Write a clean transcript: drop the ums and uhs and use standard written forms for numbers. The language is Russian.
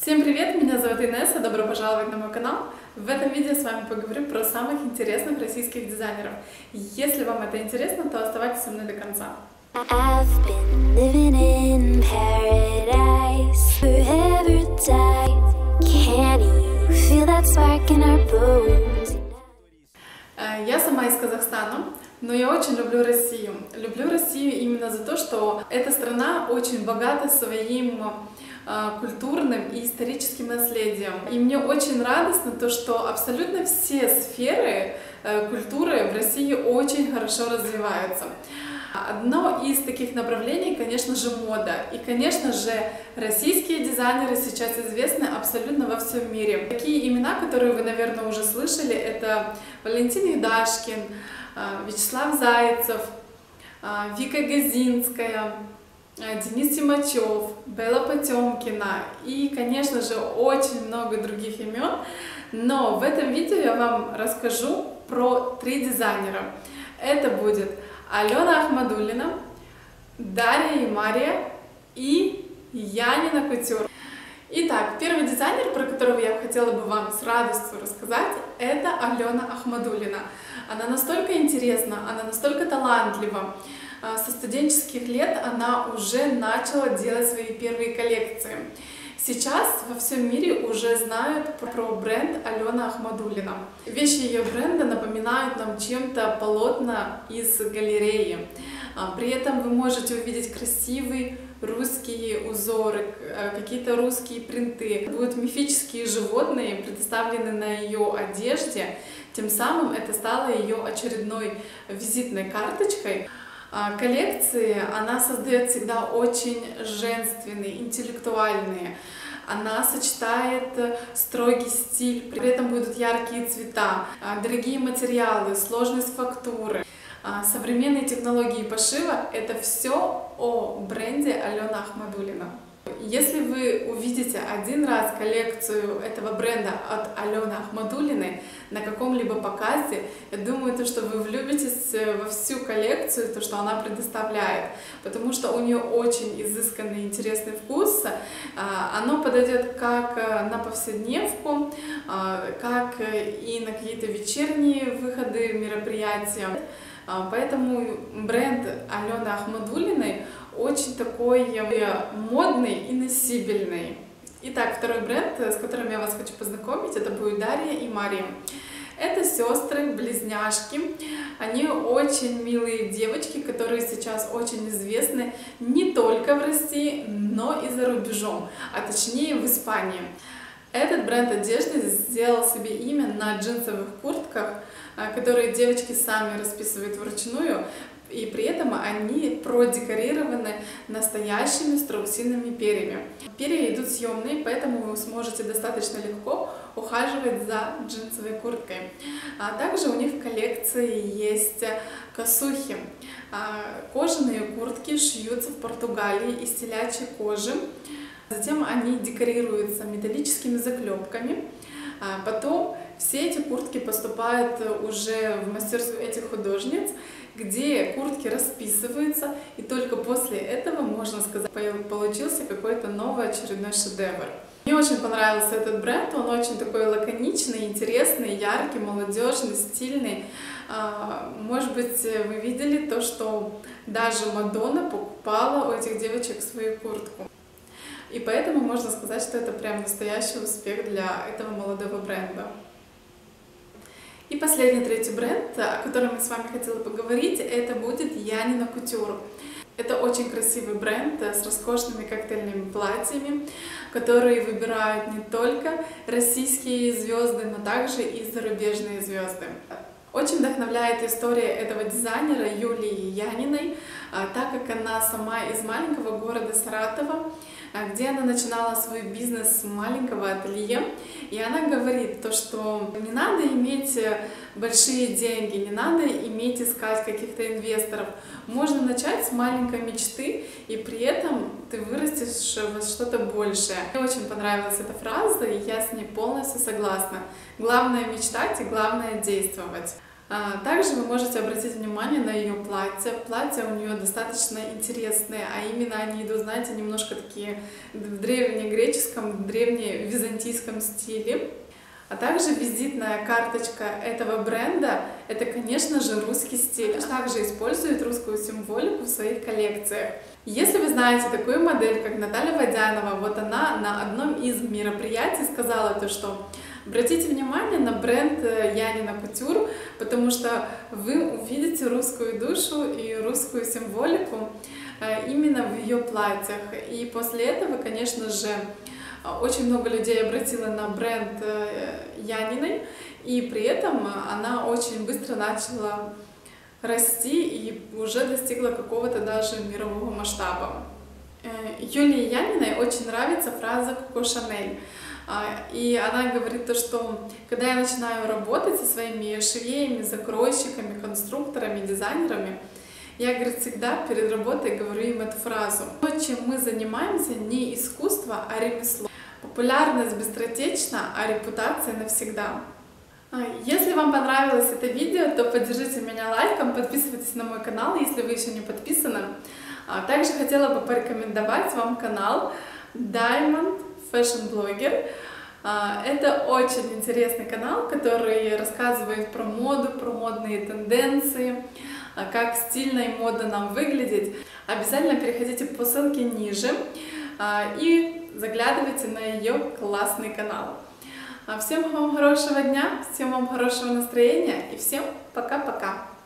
Всем привет, меня зовут Инесса, добро пожаловать на мой канал. В этом видео с вами поговорю про самых интересных российских дизайнеров. Если вам это интересно, то оставайтесь со мной до конца. I've been living in paradise forever die. Can you feel that spark in our bones? Я сама из Казахстана, но я очень люблю Россию. Люблю Россию именно за то, что эта страна очень богата своим культурным и историческим наследием. И мне очень радостно то, что абсолютно все сферы культуры в России очень хорошо развиваются. Одно из таких направлений, конечно же, мода. И, конечно же, российские дизайнеры сейчас известны абсолютно во всем мире. Такие имена, которые вы, наверное, уже слышали, это Валентин Юдашкин, Вячеслав Зайцев, Вика Газинская, Денис Тимачев, Белла Потемкина и, конечно же, очень много других имен. Но в этом видео я вам расскажу про 3 дизайнера. Это будет Алена Ахмадуллина, Дарья Имария и Янина Кутюр. Итак, первый дизайнер, про которого я хотела бы вам с радостью рассказать, это Алена Ахмадуллина. Она настолько интересна, она настолько талантлива. Со студенческих лет она уже начала делать свои первые коллекции. Сейчас во всем мире уже знают про бренд Алена Ахмадуллина. Вещи ее бренда напоминают нам чем-то полотна из галереи. При этом вы можете увидеть красивые русские узоры, какие-то русские принты. Будут мифические животные представлены на ее одежде. Тем самым это стало ее очередной визитной карточкой. Коллекции она создает всегда очень женственные, интеллектуальные. Она сочетает строгий стиль, при этом будут яркие цвета, дорогие материалы, сложность фактуры, современные технологии пошива. Это все о бренде Алена Ахмадуллина. Если вы увидите один раз коллекцию этого бренда от Алены Ахмадуллиной на каком-либо показе, я думаю, что вы влюбитесь во всю коллекцию, то, что она предоставляет, потому что у нее очень изысканный, интересный вкус. Оно подойдет как на повседневку, как и на какие-то вечерние выходы, мероприятия. Поэтому бренд Алены Ахмадуллиной очень такой модный и носибельный. Итак, второй бренд, с которым я вас хочу познакомить, это будет Дарья и Мария. Это сестры-близняшки. Они очень милые девочки, которые сейчас очень известны не только в России, но и за рубежом, а точнее в Испании. Этот бренд одежды сделал себе имя на джинсовых куртках, которые девочки сами расписывают вручную, и при этом они продекорированы настоящими страусиными перьями. Перья идут съемные, поэтому вы сможете достаточно легко ухаживать за джинсовой курткой. А также у них в коллекции есть косухи. Кожаные куртки шьются в Португалии из телячьей кожи. Затем они декорируются металлическими заклепками. Потом все эти куртки поступают уже в мастерскую этих художниц, где куртки расписываются, и только после этого, можно сказать, получился какой-то новый очередной шедевр. Мне очень понравился этот бренд, он очень такой лаконичный, интересный, яркий, молодежный, стильный. Может быть, вы видели то, что даже Мадонна покупала у этих девочек свою куртку. И поэтому можно сказать, что это прям настоящий успех для этого молодого бренда. И последний, третий бренд, о котором я с вами хотела поговорить, это будет Янина Кутюр. Это очень красивый бренд с роскошными коктейльными платьями, которые выбирают не только российские звезды, но также и зарубежные звезды. Очень вдохновляет история этого дизайнера Юлии Яниной, так как она сама из маленького города Саратова, где она начинала свой бизнес с маленького ателье. И она говорит то, что не надо иметь большие деньги, не надо искать каких-то инвесторов. Можно начать с маленькой мечты, и при этом ты вырастешь во что-то большее. Мне очень понравилась эта фраза, и я с ней полностью согласна. Главное мечтать и главное действовать. Также вы можете обратить внимание на ее платья. Платья у нее достаточно интересные, а именно они идут, знаете, немножко такие в древнегреческом, древневизантийском стиле. А также визитная карточка этого бренда — это, конечно же, русский стиль. Также использует русскую символику в своих коллекциях. Если вы знаете такую модель, как Наталья Водянова, вот она на одном из мероприятий сказала то, что обратите внимание на бренд Янина Кутюр, потому что вы увидите русскую душу и русскую символику именно в ее платьях. И после этого, конечно же, очень много людей обратило на бренд Яниной, и при этом она очень быстро начала расти и уже достигла какого-то даже мирового масштаба. Юлии Яниной очень нравится фраза «Коко Шанель». И она говорит то, что когда я начинаю работать со своими швеями, закройщиками, конструкторами, дизайнерами, я, говорит, всегда перед работой говорю им эту фразу. То, чем мы занимаемся, не искусство, а ремесло. Популярность быстротечна, а репутация навсегда. Если вам понравилось это видео, то поддержите меня лайком, подписывайтесь на мой канал, если вы еще не подписаны. Также хотела бы порекомендовать вам канал Diamond Fashion Blogger. Это очень интересный канал, который рассказывает про моду, про модные тенденции, как стильно и модно нам выглядеть. Обязательно переходите по ссылке ниже и заглядывайте на ее классный канал. Всем вам хорошего дня, всем вам хорошего настроения и всем пока-пока!